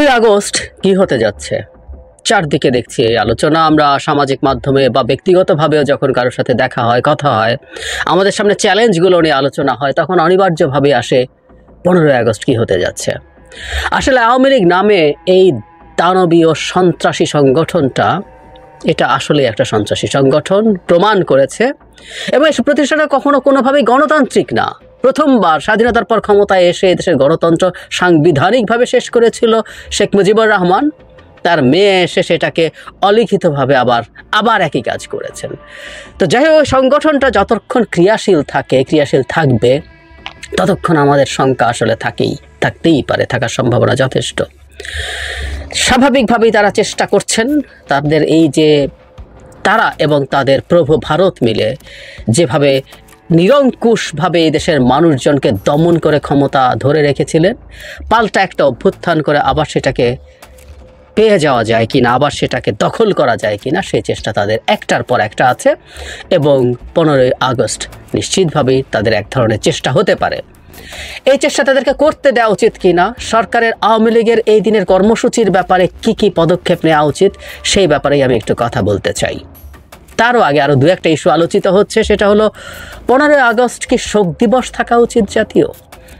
August কি হতে যাচ্ছে? চারদিকে দেখছি এই আলোচনা। আমরা সামাজিক মাধ্যমে বা ব্যক্তিগতভাবেও যখন কারোর সাথে দেখা হয়, কথা হয়, আমাদের সামনে চ্যালেঞ্জগুলো নিয়ে আলোচনা হয়, তখন অনিবার্যভাবে আসে 15ই আগস্ট কি হতে যাচ্ছে। আসলে আওয়ামী লীগ নামে এই দানবীয় সন্ত্রাসী সংগঠনটা, এটা আসলে একটা সন্ত্রাসী সংগঠন প্রমাণ করেছে। এবং এই প্রতিষ্ঠানটা কখনো কোনোভাবেই গণতান্ত্রিক না। প্রথমবার স্বাধীনতার পর ক্ষমতায় এসে দেশের গণতন্ত্র সাংবিধানিকভাবে শেষ করেছিল শেখ মুজিবুর রহমান। তার মেয়ে এসে সেটাকে অলিখিতভাবে আবার একই কাজ করেছেন। তো যাই হোক, সংগঠনটা যতক্ষণ ক্রিয়াশীল থাকবে, ততক্ষণ আমাদের শঙ্কা আসলে থাকতেই পারে, থাকার সম্ভাবনা যথেষ্ট। স্বাভাবিকভাবেই তারা চেষ্টা করছেন, তাদের এই যে তারা এবং তাদের প্রভু ভারত মিলে যেভাবে নিরঙ্কুশভাবে এই দেশের মানুষজনকে দমন করে ক্ষমতা ধরে রেখেছিলেন, পাল্টা একটা অভ্যুত্থান করে আবার সেটাকে পেয়ে যাওয়া যায় কিনা, আবার সেটাকে দখল করা যায় কিনা, সেই চেষ্টা তাদের একটার পর একটা আছে। এবং 15ই আগস্ট নিশ্চিতভাবেই তাদের এক ধরনের চেষ্টা হতে পারে। এই চেষ্টা তাদেরকে করতে দেওয়া উচিত কিনা, সরকারের আওয়ামী লীগের এই দিনের কর্মসূচির ব্যাপারে কি পদক্ষেপ নেওয়া উচিত, সেই ব্যাপারেই আমি একটু কথা বলতে চাই। তারও আগে আরও দু একটা ইস্যু আলোচিত হচ্ছে, সেটা হলো 15ই আগস্ট কি শোক দিবস থাকা উচিত জাতীয়?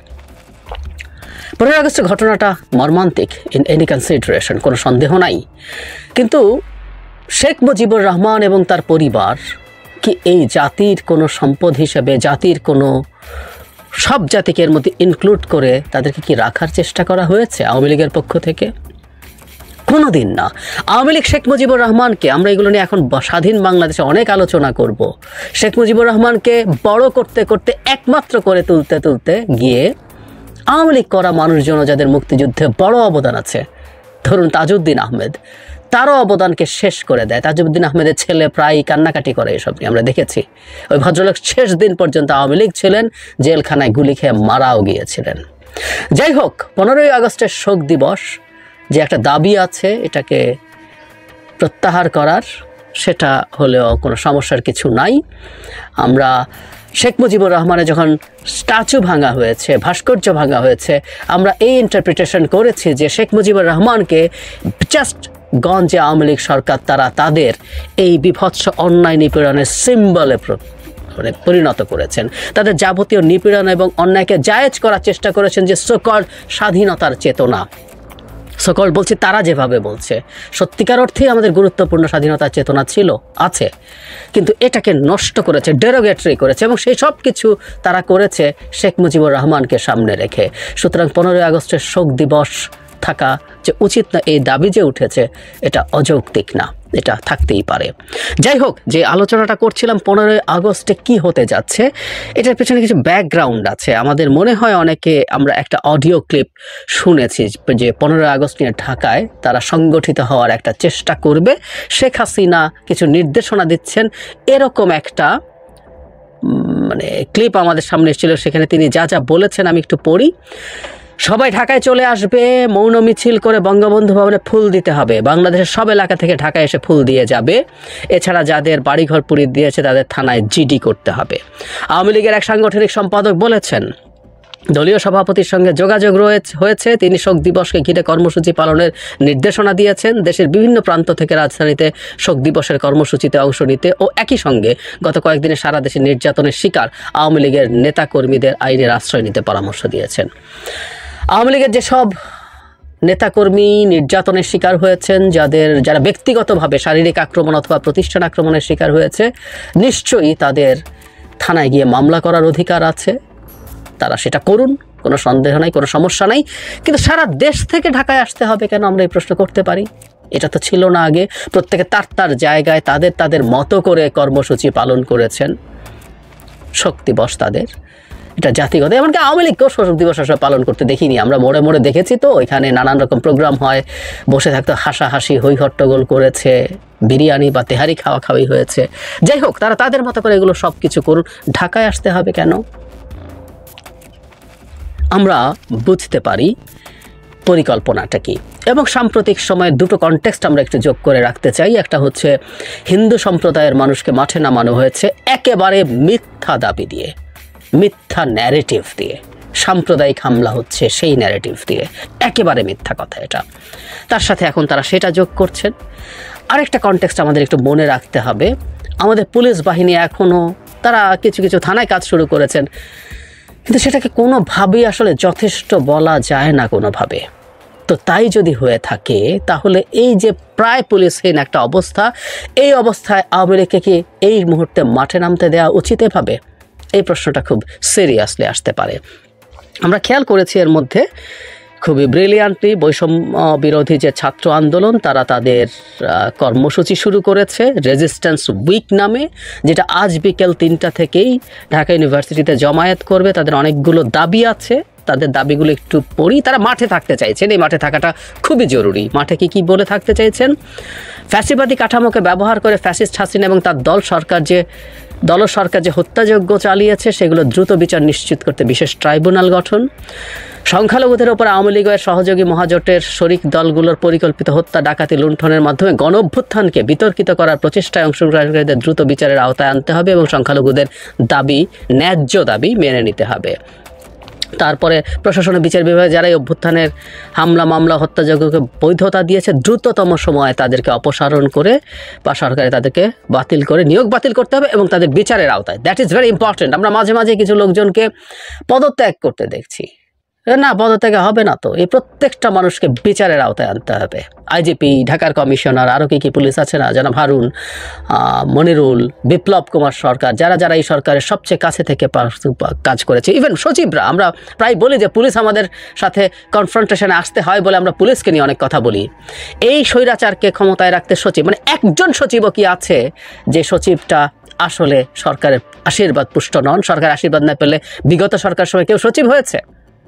15ই আগস্টের ঘটনাটা মর্মান্তিক, ইন এনি কনসিডারেশন, কোনো সন্দেহ নাই। কিন্তু শেখ মুজিবুর রহমান এবং তার পরিবার কি এই জাতির কোনো সম্পদ হিসেবে, জাতির কোনো সব জাতিকে এর মধ্যে ইনক্লুড করে তাদেরকে কি রাখার চেষ্টা করা হয়েছে আওয়ামী লীগের পক্ষ থেকে? কোনো দিন না। আওয়ামী লীগ শেখ মুজিবুর রহমানকে, আমরা এগুলো নিয়ে এখন স্বাধীন বাংলাদেশে অনেক আলোচনা করব, শেখ মুজিবুর রহমানকে বড় করতে করতে একমাত্র করে তুলতে গিয়ে আওয়ামী লীগ করা মানুষজন, যাদের মুক্তিযুদ্ধে বড় অবদান আছে, ধরুন তাজউদ্দিন আহমেদ, তারও অবদানকে শেষ করে দেয়। তাজউদ্দিন আহমেদের ছেলে প্রায় কান্নাকাটি করে, এসব নিয়ে আমরা দেখেছি। ওই ভদ্রলোক শেষ দিন পর্যন্ত আওয়ামী লীগ ছিলেন, জেলখানায় গুলি খেয়ে মারাও গিয়েছিলেন। যাই হোক, 15ই আগস্টের শোক দিবস যে একটা দাবি আছে, এটাকে প্রত্যাহার করার, সেটা হলেও কোনো সমস্যার কিছু নাই। আমরা শেখ মুজিবুর রহমানের যখন স্ট্যাচু ভাঙা হয়েছে, ভাস্কর্য ভাঙা হয়েছে, আমরা এই ইন্টারপ্রিটেশন করেছি যে শেখ মুজিবুর রহমানকে জাস্ট গঞ্জে আওয়ামী লীগ সরকার তারা তাদের এই বিভৎস অন্যায় নিপীড়নের সিম্বলে পরিণত করেছেন। তাদের যাবতীয় নিপীড়ন এবং অন্যায়কে জায়েজ করার চেষ্টা করেছেন, যে সকল স্বাধীনতার চেতনা, সকল বলছি তারা যেভাবে বলছে, সত্যিকার অর্থেই আমাদের গুরুত্বপূর্ণ স্বাধীনতার চেতনা আছে, কিন্তু এটাকে নষ্ট করেছে, ডেরোগেটরি করেছে, এবং সেই সব কিছু তারা করেছে শেখ মুজিবুর রহমানকে সামনে রেখে। সুতরাং 15ই আগস্টের শোক দিবস থাকা যে উচিত না, এই দাবি যে উঠেছে, এটা অযৌক্তিক না, এটা থাকতেই পারে। যাই হোক, যে আলোচনাটা করছিলাম 15ই আগস্টে কি হতে যাচ্ছে, এটার পেছনে কিছু ব্যাকগ্রাউন্ড আছে। আমাদের মনে হয় অনেকে আমরা একটা অডিও ক্লিপ শুনেছি যে 15ই আগস্ট নিয়ে ঢাকায় তারা সংগঠিত হওয়ার একটা চেষ্টা করবে, শেখ হাসিনা কিছু নির্দেশনা দিচ্ছেন, এরকম একটা ক্লিপ আমাদের সামনে এসেছিল। সেখানে তিনি যা বলেছেন আমি একটু পড়ি। সবাই ঢাকায় চলে আসবে, মৌন মিছিল করে বঙ্গবন্ধু ভবনে ফুল দিতে হবে, বাংলাদেশের সব এলাকা থেকে ঢাকায় এসে ফুল দিয়ে যাবে। এছাড়া যাদের বাড়িঘর পুড়িয়ে দিয়েছে তাদের থানায় জিডি করতে হবে। আওয়ামী লীগের এক সাংগঠনিক সম্পাদক বলেছেন, দলীয় সভাপতির সঙ্গে যোগাযোগ হয়েছে, তিনি শোক দিবসকে ঘিরে কর্মসূচি পালনের নির্দেশনা দিয়েছেন। দেশের বিভিন্ন প্রান্ত থেকে রাজধানীতে শোক দিবসের কর্মসূচিতে অংশ নিতে ও একই সঙ্গে গত কয়েকদিনে সারা দেশে নির্যাতনের শিকার আওয়ামী লীগের নেতাকর্মীদের আইনের আশ্রয় নিতে পরামর্শ দিয়েছেন। আওয়ামী লীগের যেসব নেতাকর্মী নির্যাতনের শিকার হয়েছেন, যারা ব্যক্তিগতভাবে শারীরিক আক্রমণ অথবা প্রতিষ্ঠান আক্রমণের শিকার হয়েছে, নিশ্চয়ই তাদের থানায় গিয়ে মামলা করার অধিকার আছে, তারা সেটা করুন, কোনো সন্দেহ নাই, কোনো সমস্যা নাই। কিন্তু সারা দেশ থেকে ঢাকায় আসতে হবে কেন, আমরা এই প্রশ্ন করতে পারি। এটা তো ছিল না আগে। প্রত্যেকে তার জায়গায় তাদের মতো করে কর্মসূচি পালন করেছেন। শোক দিবস তাদের, এটা জাতিগত। এমনকি আওয়ামী লীগকেও শোক দিবস আসলে পালন করতে দেখিনি আমরা, মোড়ে দেখেছি তো, এখানে নানান রকম প্রোগ্রাম হয়, বসে থাকতে হাসাহাসি হই হট্টগোল করেছে, বিরিয়ানি বা তেহারি খাওয়াই হয়েছে। যাই হোক, তারা তাদের মতো করে এগুলো সব কিছু করুন, ঢাকায় আসতে হবে কেন? আমরা বুঝতে পারি পরিকল্পনাটা কি। এবং সাম্প্রতিক সময়ের দুটো কনটেক্সট আমরা একটু যোগ করে রাখতে চাই। একটা হচ্ছে হিন্দু সম্প্রদায়ের মানুষকে মাঠে নামানো হয়েছে একেবারে মিথ্যা দাবি দিয়ে, মিথ্যা ন্যারেটিভ দিয়ে। সাম্প্রদায়িক হামলা হচ্ছে সেই ন্যারেটিভ দিয়ে। একেবারে মিথ্যা কথা এটা। তার সাথে এখন তারা সেটা যোগ করছেন। আরেকটা কনটেক্সট আমাদের একটু মনে রাখতে হবে, আমাদের পুলিশ বাহিনী এখনও তারা কিছু কিছু থানায় কাজ শুরু করেছেন, কিন্তু সেটাকে কোনোভাবেই আসলে যথেষ্ট বলা যায় না কোনোভাবে। তো তাই যদি হয়ে থাকে তাহলে এই যে প্রায় পুলিশহীন একটা অবস্থা, এই অবস্থায় আওয়ামী লীগকে কি এই মুহূর্তে মাঠে নামতে দেওয়া উচিত এভাবে? এই প্রশ্নটা খুব সিরিয়াসলি আসতে পারে। আমরা খেয়াল করেছি এর মধ্যে খুবই ব্রিলিয়ান্টলি বৈষম্য বিরোধী যে ছাত্র আন্দোলন, তারা তাদের কর্মসূচি শুরু করেছে রেজিস্ট্যান্স উইক নামে, যেটা আজ বিকেল 3টা থেকেই ঢাকা ইউনিভার্সিটিতে জমায়েত করবে। তাদের অনেকগুলো দাবি আছে, তাদের দাবিগুলো একটু পড়ি। তারা মাঠে থাকতে চাইছেন, এই মাঠে থাকাটা খুবই জরুরি। মাঠে কি বলে থাকতে চাইছেন? ফ্যাসিবাদী কাঠামোকে ব্যবহার করে ফ্যাসিস্ট হাসিনা এবং তার দল সরকার যে হত্যাযজ্ঞ চালিয়েছে সেগুলো দ্রুত বিচার নিশ্চিত করতে বিশেষ ট্রাইব্যুনাল গঠন, সংখ্যালঘুদের ওপর আওয়ামী লীগের সহযোগী মহাজোটের শরিক দলগুলোর পরিকল্পিত হত্যা, ডাকাতি, লুণ্ঠনের মাধ্যমে গণ অভ্যুত্থানকে বিতর্কিত করার প্রচেষ্টায় অংশগ্রহণকারীদের দ্রুত বিচারের আওতায় আনতে হবে এবং সংখ্যালঘুদের দাবি, ন্যায্য দাবি মেনে নিতে হবে। তারপরে প্রশাসনের বিচার বিভাগে যারা এই অভ্যুত্থানের হামলা, মামলা, হত্যাযজ্ঞকে বৈধতা দিয়েছে দ্রুততম সময়ে তাদেরকে অপসারণ করে বা সরকারে তাদেরকে বাতিল করে নিয়োগ বাতিল করতে হবে এবং তাদের বিচারের আওতায়। That is very important. আমরা মাঝে মাঝে কিছু লোকজনকে পদত্যাগ করতে দেখছি। না, পদত্যাগে হবে না তো, এই প্রত্যেকটা মানুষকে বিচারের আওতায় আনতে হবে। আইজিপি, ঢাকার কমিশনার, আরও কি পুলিশ আছে না, জনাব হারুন, মনিরুল, বিপ্লব কুমার সরকার, যারা এই সরকারের সবচেয়ে কাছে থেকে কাজ করেছে, ইভেন সচিবরা। আমরা প্রায় বলি যে পুলিশ আমাদের সাথে কনফ্রন্টেশনে আসতে হয় বলে আমরা পুলিশকে নিয়ে অনেক কথা বলি। এই স্বৈরাচারকে ক্ষমতায় রাখতে সচিব, মানে একজন সচিবও কি আছে যে সচিবটা আসলে সরকারের আশীর্বাদ পুষ্ট নন? সরকার আশীর্বাদ না পেলে বিগত সরকার সময় কেউ সচিব হয়েছে?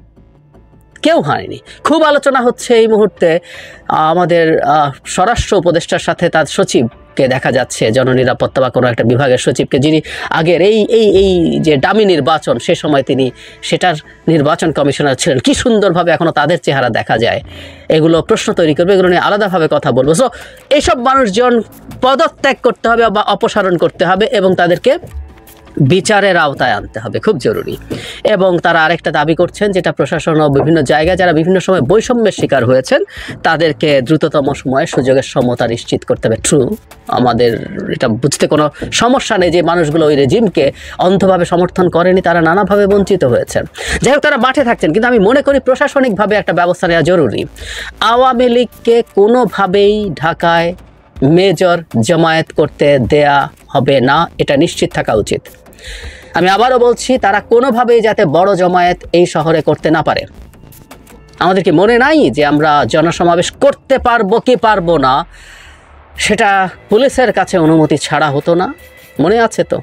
কেউ হয়নি। খুব আলোচনা হচ্ছে এই মুহূর্তে আমাদের স্বরাষ্ট্র উপদেষ্টার সাথে তার সচিবকে দেখা যাচ্ছে, জননিরাপত্তা বা কোনো একটা বিভাগের সচিবকে, যিনি আগের এই যে ডামি নির্বাচন সে সময় তিনি সেটার নির্বাচন কমিশনার ছিলেন। কি সুন্দরভাবে এখনও তাদের চেহারা দেখা যায়। এগুলো প্রশ্ন তৈরি করবে, এগুলো নিয়ে আলাদাভাবে কথা বলবো। সো এইসব মানুষজন পদত্যাগ করতে হবে বা অপসারণ করতে হবে এবং তাদেরকে বিচারের আওতায় আনতে হবে, খুব জরুরি। এবং তারা আরেকটা দাবি করছেন, যেটা প্রশাসন ও বিভিন্ন জায়গায় যারা বিভিন্ন সময় বৈষম্যের শিকার হয়েছেন তাদেরকে দ্রুততম সময়ে সুযোগের সমতা নিশ্চিত করতে হবে। ট্রু, আমাদের এটা বুঝতে কোনো সমস্যা নেই যে মানুষগুলো ওই রেজিমকে অন্ধভাবে সমর্থন করেনি, তারা নানাভাবে বঞ্চিত হয়েছেন। যাই হোক, তারা মাঠে থাকছেন, কিন্তু আমি মনে করি প্রশাসনিকভাবে একটা ব্যবস্থা নেওয়া জরুরি। আওয়ামী লীগকে কোনোভাবেই ঢাকায় মেজর জমায়েত করতে দেয়া হবে না, এটা নিশ্চিত থাকা উচিত। আমি আবারও বলছি, তারা কোনোভাবেই যাতে বড় জমায়েত এই শহরে করতে না পারে। আমাদের কি মনে নাই যে আমরা জনসমাবেশ করতে পারবো কি পারবো না সেটা পুলিশের কাছে অনুমতি ছাড়া হতো না? মনে আছে তো?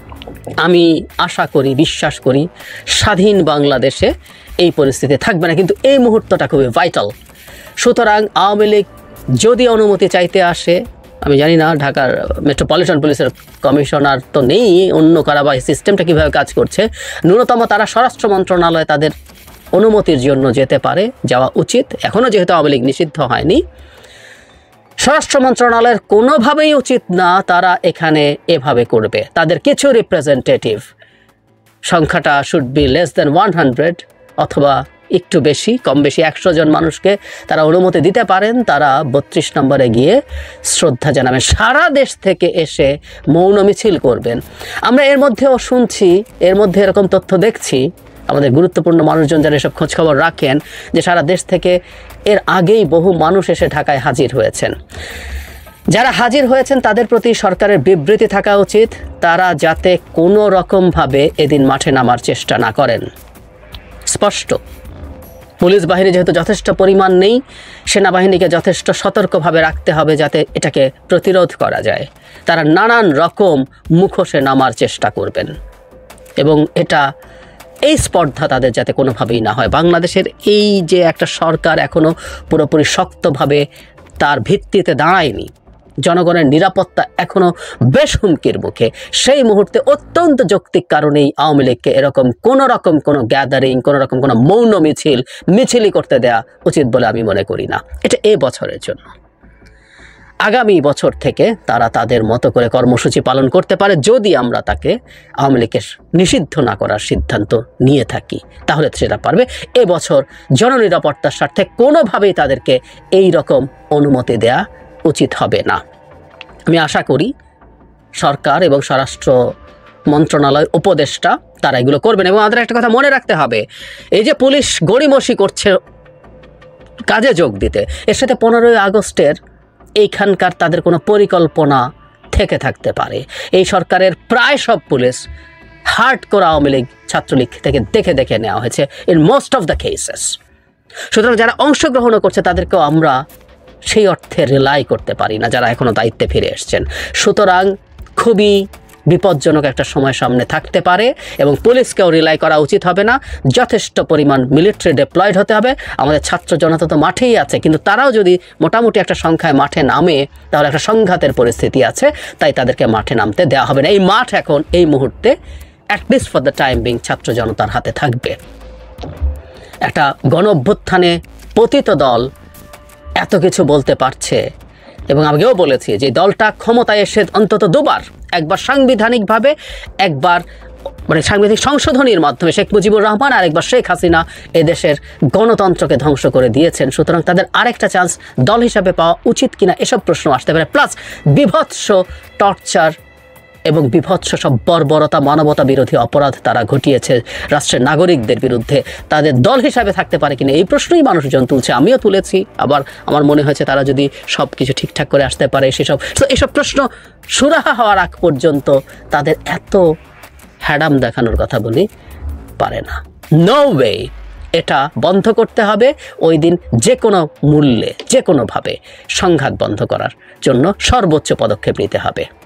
আমি আশা করি, বিশ্বাস করি স্বাধীন বাংলাদেশে এই পরিস্থিতি থাকবে না, কিন্তু এই মুহূর্তটা খুবই ভাইটাল। সুতরাং আওয়ামী লীগ যদি অনুমতি চাইতে আসে, আমি জানি না ঢাকার মেট্রোপলিটন পুলিশের কমিশনার তো নেই, অন্য কারা বা সিস্টেমটা কীভাবে কাজ করছে, ন্যূনতম তারা স্বরাষ্ট্র মন্ত্রণালয়ে তাদের অনুমতির জন্য যেতে পারে, যাওয়া উচিত। এখনও যেহেতু আওয়ামী লীগ নিষিদ্ধ হয়নি, স্বরাষ্ট্র মন্ত্রণালয়ের কোনোভাবেই উচিত না তারা এখানে এভাবে করবে। তাদের কিছু রিপ্রেজেন্টেটিভ, সংখ্যাটা শুড বি লেস দেন 100 অথবা একটু বেশি, কম বেশি 100 জন মানুষকে তারা অনুমতি দিতে পারেন। তারা 32 নম্বরে গিয়ে শ্রদ্ধা জানাবেন, সারা দেশ থেকে এসে মৌন মিছিল করবেন। আমরা এর মধ্যেও শুনছি, এর মধ্যে এরকম তথ্য দেখছি, আমাদের গুরুত্বপূর্ণ মানুষজন যারা এসব খোঁজখবর রাখেন, যে সারা দেশ থেকে এর আগেই বহু মানুষ এসে ঢাকায় হাজির হয়েছেন। যারা হাজির হয়েছেন তাদের প্রতি সরকারের বিবৃতি থাকা উচিত, তারা যাতে কোনো রকমভাবে এদিন মাঠে নামার চেষ্টা না করেন। স্পষ্ট, পুলিশ বাহিনী যেহেতু যথেষ্ট পরিমাণ নেই, সেনাবাহিনীকে যথেষ্ট সতর্কভাবে রাখতে হবে যাতে এটাকে প্রতিরোধ করা যায়। তারা নানান রকম মুখোশে নামার চেষ্টা করবেন এবং এই স্পর্ধা তাদের যাতে কোনোভাবেই না হয়। বাংলাদেশের এই যে একটা সরকার এখনও পুরোপুরি শক্তভাবে তার ভিত্তিতে দাঁড়ায়নি, জনগণের নিরাপত্তা এখনও বেশ হুমকির মুখে। সেই মুহূর্তে অত্যন্ত যৌক্তিক কারণেই আওয়ামী লীগকে এরকম কোনো গ্যাদারিং, কোনো মৌন মিছিলই করতে দেয়া উচিত বলে আমি মনে করি না। এটা বছরের জন্য। আগামী বছর থেকে তারা তাদের মতো করে কর্মসূচি পালন করতে পারে, যদি আমরা তাকে আওয়ামী লীগকে নিষিদ্ধ না করার সিদ্ধান্ত নিয়ে থাকি, তাহলে সেটা পারবে। এবছর জননিরাপত্তার স্বার্থে কোনোভাবেই তাদেরকে এই রকম অনুমতি দেয়া উচিত হবে না। আমি আশা করি সরকার এবং স্বরাষ্ট্র মন্ত্রণালয় উপদেষ্টা তারা এগুলো করবেন। এবং আমাদের একটা কথা মনে রাখতে হবে, এই যে পুলিশ গড়িমসি করছে কাজে যোগ দিতে, এর সাথে 15ই আগস্টের এইখানকার তাদের কোনো পরিকল্পনা থেকে থাকতে পারে। এই সরকারের প্রায় সব পুলিশ হার্ড করে আওয়ামী লীগ ছাত্রলীগ থেকে দেখে দেখে নেওয়া হয়েছে in most of the cases. সুতরাং যারা অংশগ্রহণও করছে তাদেরকেও আমরা সেই অর্থে রিলাই করতে পারি না, যারা এখনও দায়িত্বে ফিরে এসছেন। সুতরাং খুবই বিপজ্জনক একটা সময় সামনে থাকতে পারে এবং পুলিশকেও রিলাই করা উচিত হবে না। যথেষ্ট পরিমাণ মিলিটারি ডিপ্লয়েড হতে হবে। আমাদের ছাত্র জনতা তো মাঠেই আছে, কিন্তু তারাও যদি মোটামুটি একটা সংখ্যায় মাঠে নামে তাহলে একটা সংঘাতের পরিস্থিতি আছে, তাই তাদেরকে মাঠে নামতে দেওয়া হবে না। এই মাঠ এখন এই মুহূর্তে at least for the time being ছাত্র জনতার হাতে থাকবে। একটা গণ অভ্যুত্থানে পতিত দল এত কিছু বলতে পারছে, এবং আগেও বলেছি যে দলটা ক্ষমতায় এসে অন্তত দুবার, একবার সাংবিধানিকভাবে, একবার মানে সাংবিধানিক সংশোধনীর মাধ্যমে শেখ মুজিবুর রহমান, আর একবার শেখ হাসিনা এদেশের গণতন্ত্রকে ধ্বংস করে দিয়েছেন। সুতরাং তাদের আরেকটা চান্স দল হিসাবে পাওয়া উচিত কিনা এসব প্রশ্ন আসতে পারে। প্লাস বিভৎস টর্চার এবং বিভৎস সব বর্বরতা, মানবতা বিরোধী অপরাধ তারা ঘটিয়েছে রাষ্ট্রের নাগরিকদের বিরুদ্ধে, তাদের দল হিসাবে থাকতে পারে কিনা এই প্রশ্নই মানুষজন তুলছে, আমিও তুলেছি। আবার আমার মনে হয়েছে তারা যদি সব কিছু ঠিকঠাক করে আসতে পারে, এসব প্রশ্ন সুরাহা হওয়ার আগ পর্যন্ত তাদের এত হ্যাডাম দেখানোর কথা বলি পারে না। নো ওয়ে, এটা বন্ধ করতে হবে। ওই দিন যে কোনো মূল্যে, যে কোনোভাবে সংঘাত বন্ধ করার জন্য সর্বোচ্চ পদক্ষেপ নিতে হবে।